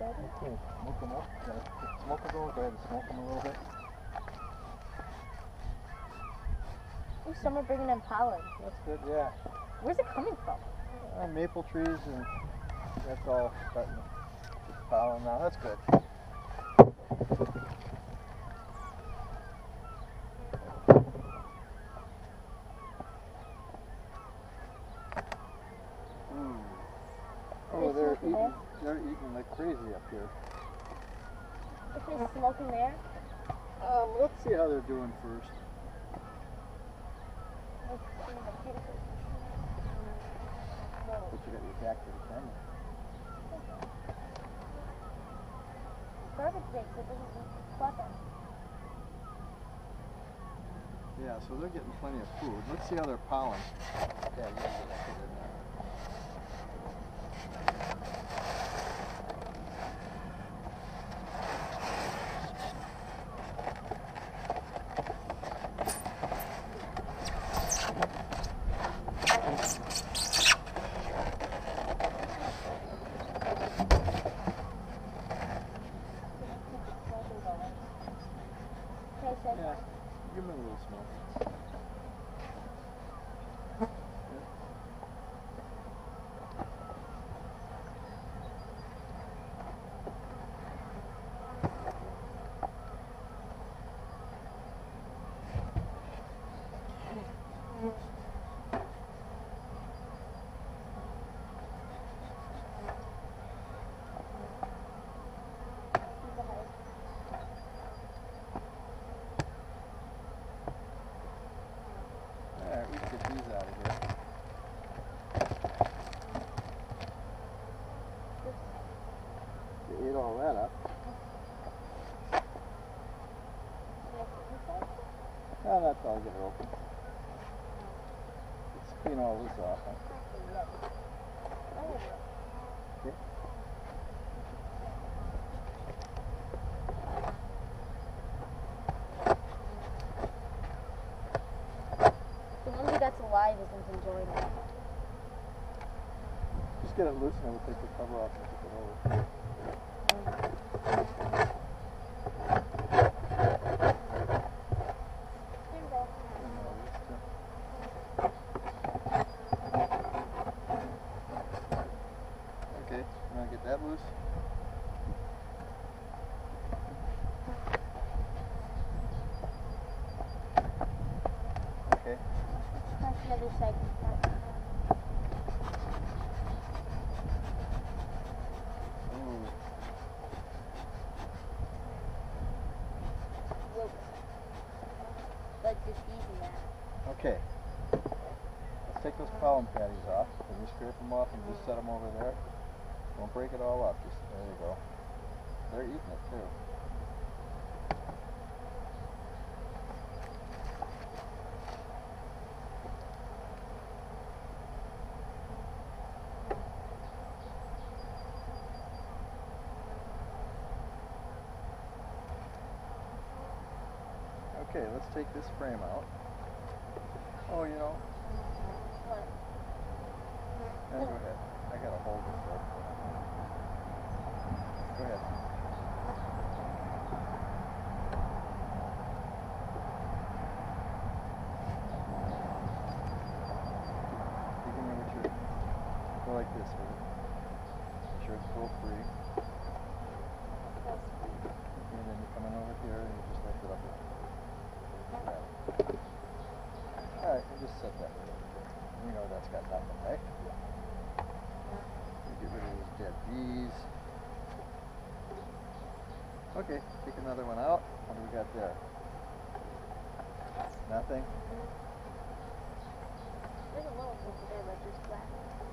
Okay, smoke them up. Smoke them over. Go ahead and smoke them a little bit. Ooh, some are bringing in pollen. That's good, yeah. Where's it coming from? Maple trees, and that's all starting to get pollen now. That's good. Oh, they're eating like crazy up here. Is they smoking there? Let's see how they're doing first. But you got your back to the camera. Garbage bags, it doesn't clutter. Yeah, so they're getting plenty of food. Let's see how their pollen. Yeah, you can put it in there. Yeah, give them a little smoke. Alright, we can get these out of here. You ate all that up. No, that's all. Get it open. Let's clean all this off. Huh? Okay. The one that's alive isn't enjoying it. Just get it loose and we'll take the cover off and flip it over. Okay, you want to get that loose? Okay. That's the other side. Ooh. Whoa. Like just easy that. Okay. Let's take those pollen patties off. Can you scrape them off and just set them over there? Don't break it all up. Just there you go. They're eating it too. Okay, let's take this frame out. Oh, you know. What? Yeah, go ahead. I gotta hold it for it. Go ahead. You give me what you go like this with it. Make sure it's full free. And then you come in over here and you just lift it up. Alright, you just set that right over there. You know that's got nothing, right? You get rid of these dead bees. Okay, take another one out. What do we got there? Nothing? There's a little piece there, but just flat.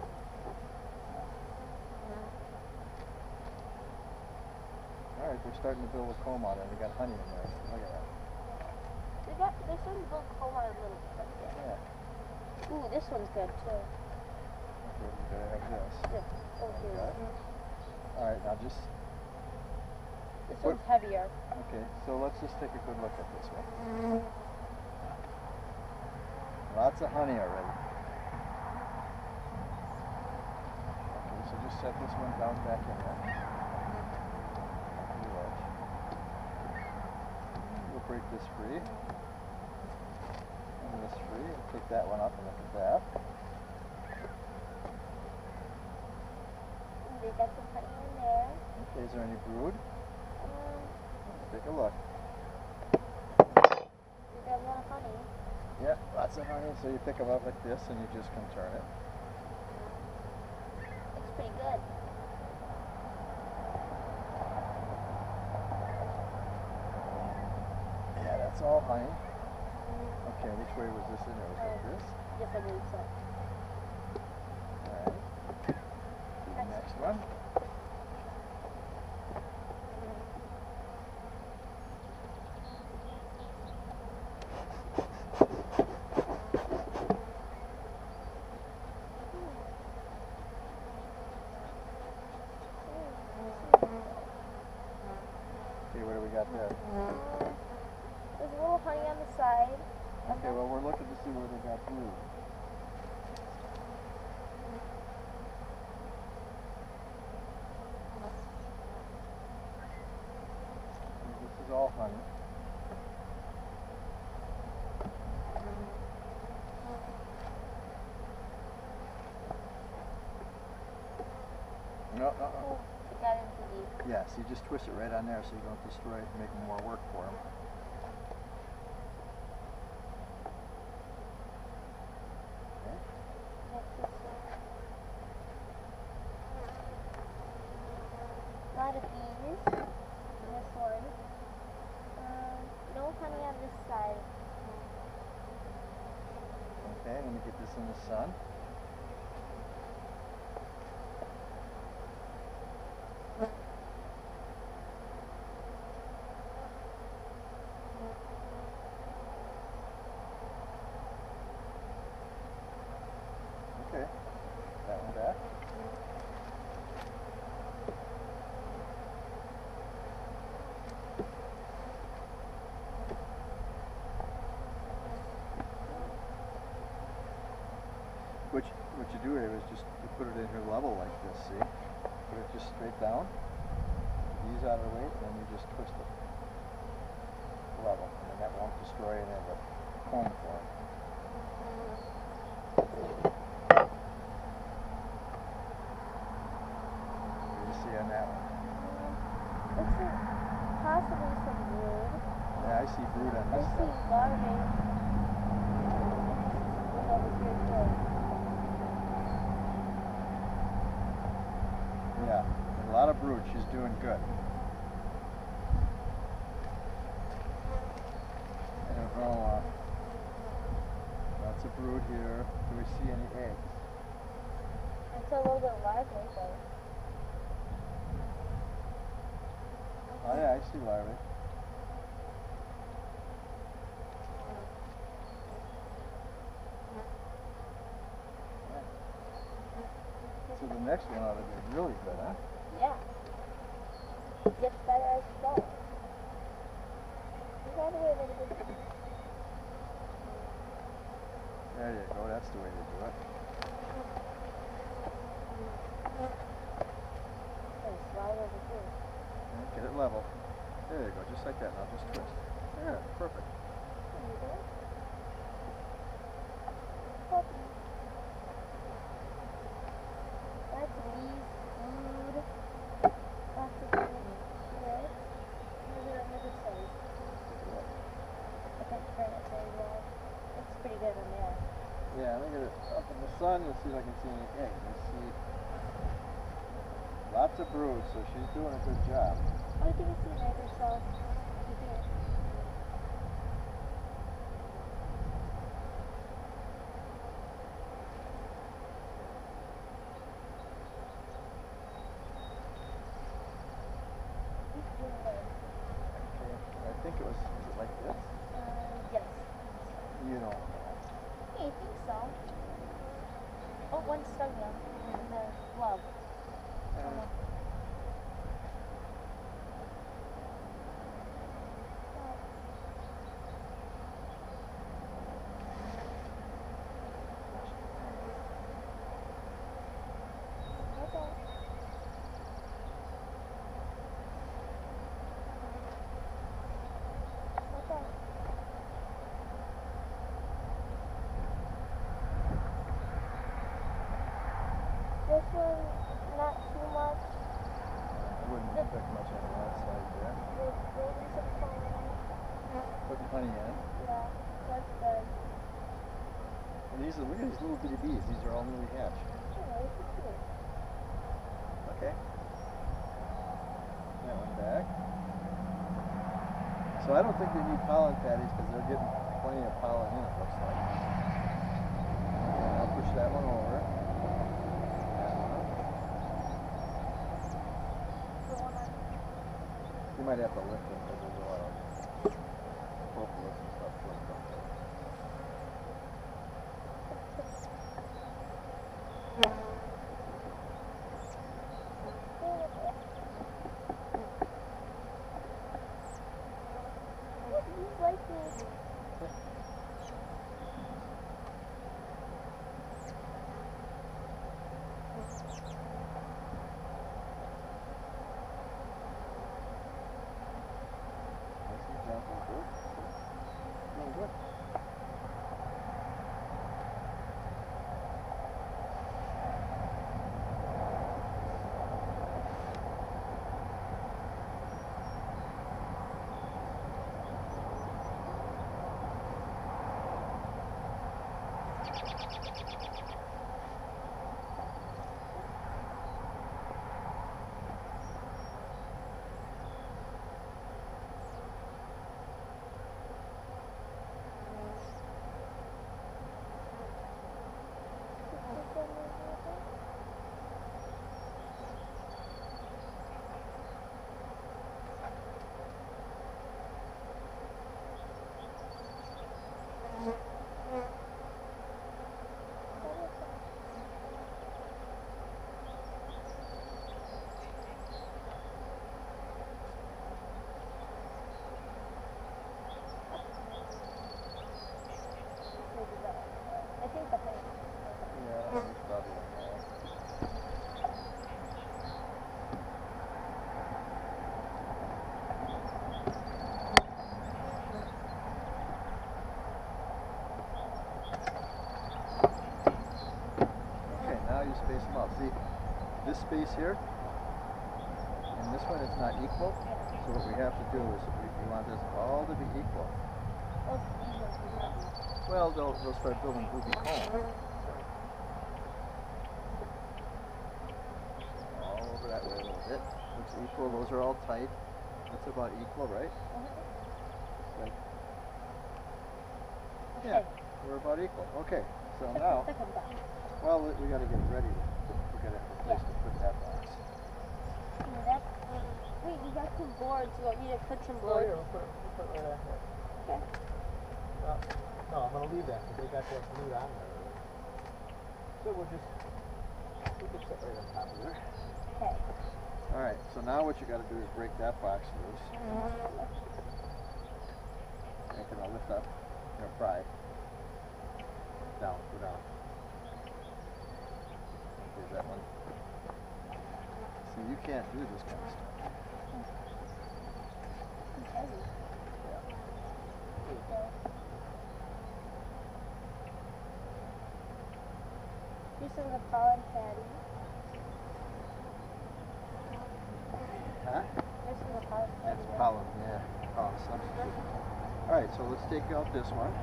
Alright, they're starting to build a comb out of it. They got honey in there. Look at that. They're starting to build comb out a little bit. Yeah. Ooh, this one's good too. Okay, we gotta have this. Yeah. Oh, here. Okay. Alright, now just... This one's heavier. Okay, so let's just take a good look at this one. Lots of honey already. Okay, so just set this one down back in there. break this free. And this free. And take that one up and look at that. They got some honey in there. Okay, is there any brood? Let's take a look. We got a lot of honey. Yeah, lots of honey. So you pick them up like this and you just can turn it. It's pretty good. Yeah, that's all honey. Okay, which way was this in? It was like this. Yes, I believe so. Alright. Do the next one. Okay, what do we got there? There's a little honey on the side. Okay, well we're looking to see where they got brood. This is all honey. No, Oh, it got in too deep. Yes, you just twist it right on there so you don't destroy it and make more work for them. A lot of bees in this one. No honey on this side. Okay, let me get this in the sun. Okay, that one back. What you do here is just you put it in here level like this, see? Put it just straight down. These out of the way, and then you just twist it level, and then that won't destroy any of the comb for it. What do you see on that one? Looks like possibly some brood. Yeah, I see brood on I this see stuff. larvae. Over here too. Yeah, a lot of brood. She's doing good. I don't know. Lots of brood here. Do we see any eggs? It's a little bit lively, though. Oh yeah, I see larvae. So the next one ought to be really good, huh? Yeah. It gets better as you go. You got to wait a little bit. There you go. That's the way to do it. Okay, slide over here. And get it level. There you go. Just like that. Now just twist. There. Perfect. There you go. Puppy. Lots of bees, food, lots of things. Good. Maybe on the other side. I can't turn it very well. It's pretty good on there. Yeah, look at it. Up in the sun, you'll see if I can see any eggs. You see lots of brood, so she's doing a good job. Oh, I think I see an egg or so over here. Okay. I think it was it like this? Yes. You don't know. Hey, I think so. Oh, one stung you in the glove. one, not too much. I wouldn't expect much on the outside there. There'll be some pollen. Putting honey in. Yeah, that's good. And these are, look at these little bitty bees. These are all newly hatched. Oh, this is cute. Okay. That one back. So I don't think they need pollen patties because they're getting plenty of pollen in, it looks like. Okay, I'll push that one over. That one. The one on You might have to lift them because there's a lot of propolis and stuff flipped up there. He's like me. Nice and gentle. Good. Doing good. I think the height. Yeah, he's probably on that. Okay, now you space them out. See, this space here and this one is not equal. So what we have to do is we want this all to be equal. Those these ones would not be. Well, they'll start building ruby comb. All over that way a little bit. Looks equal. Those are all tight. That's about equal, right? Like, yeah, Okay. we're about equal. Okay, so Put now, the second box. well, we got to get ready to get a place to put that box. Wait, you got some boards. You want me to put some Oh, boards? here, we'll put it right out here. Okay. No, I'm gonna leave that because they got that glue on there. So we can sit right on top of there. Okay. All right, so now what you got to do is break that box loose. Make it lift up, pry. Down, go down. There's that one. See, you can't do this kind of stuff. It's heavy. Yeah. There you go. Here's some of the pollen patty. Huh? Here's some of the pollen patty. That's pollen, yeah. Pollen substitute. All right, so let's take out this one.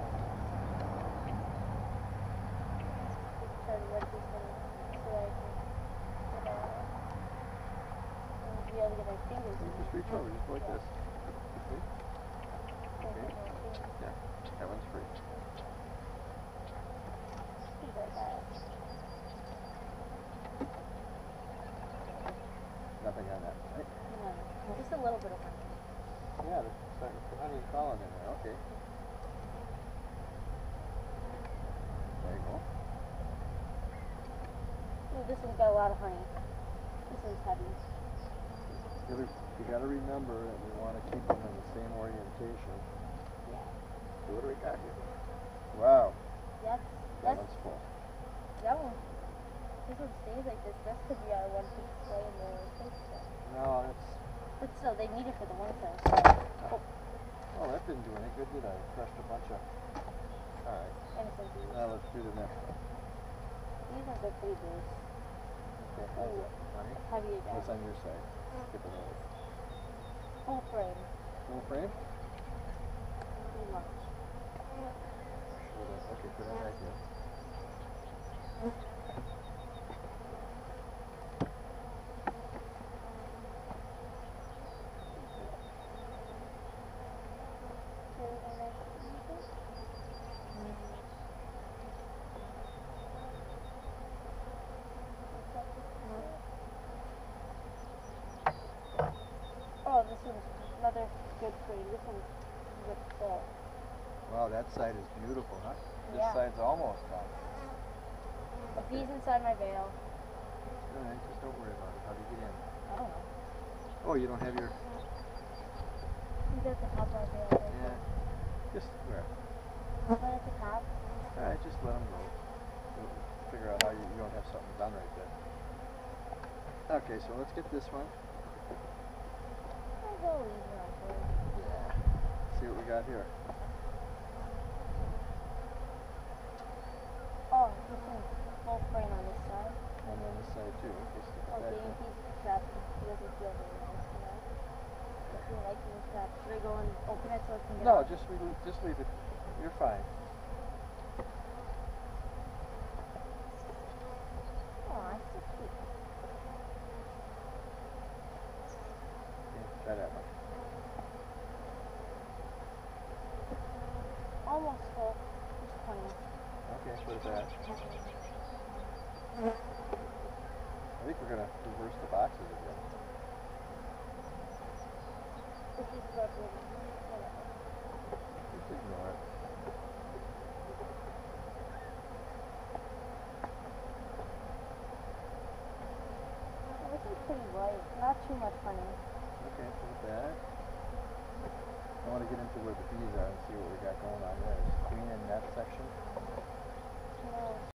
Try to work this one so I can get out. And be able to get my fingers You in just reach over, just like this. See? it. Yeah, that one's free. Things like that. Nothing on that, right? No, just a little bit of honey. Yeah, there's starting to put honey and pollen in there. Okay. There you go. Ooh, this one's got a lot of honey. This one's heavy. You got to remember that we want to keep them in the same orientation. Yeah. So what do we got here? Wow, that That's one's full. that one. This one stays like this. This could be our one to display in the place. No, that's. But still, they need it for the one side. Oh, that didn't do any good, did I? Crushed a bunch of. All right. And it's like these. Now let's do the next one. These ones are pretty loose. Okay, how's that? Honey? Heavy again. What's on your side? Skip it over. Full frame. Full frame? Too much. Okay, put it back in. Oh, this one's another good frame. This one's good fit. Wow, that side is beautiful, huh? This Yeah. side's almost done. The bees inside my veil. Alright, just don't worry about it. How do you get in? I don't know. Oh, you don't have your... He's at the top of my veil. Right Yeah. Just where? Right at the top. Alright, just let them go. We'll figure out how you don't have something done right there. Okay, so let's get this one. I'll go easy on for it. Yeah. See what we got here. Oh, this one's full frame on this side. And on this side too. Okay, stick it Oh, back the in. AMP's strapped. He doesn't feel very nice, you know? Doesn't feel like being strapped. Should I go and open it so it can get No, out? just leave it. You're fine. Aw, it's so cute. Okay, try that one. Almost full. Just 20. Okay, put it back. I think we're gonna reverse the boxes again. This is what we're whatever. Just ignore it. This is pretty light. Not too much honey. Okay, put it back. I want to get into where the bees are and see what we got going on there. Is queen in that section? No.